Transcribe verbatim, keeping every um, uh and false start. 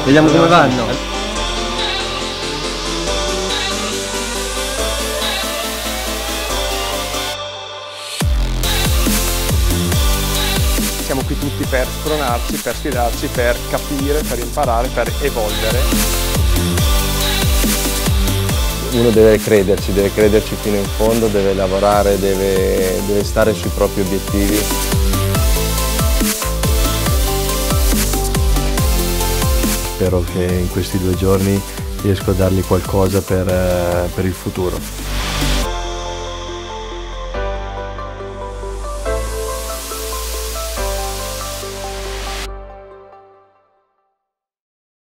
Vediamo come vanno. Siamo qui tutti per spronarci, per sfidarci, per capire, per imparare, per evolvere. Uno deve crederci, deve crederci fino in fondo, deve lavorare, deve, deve stare sui propri obiettivi. Spero che in questi due giorni riesco a dargli qualcosa per, per il futuro.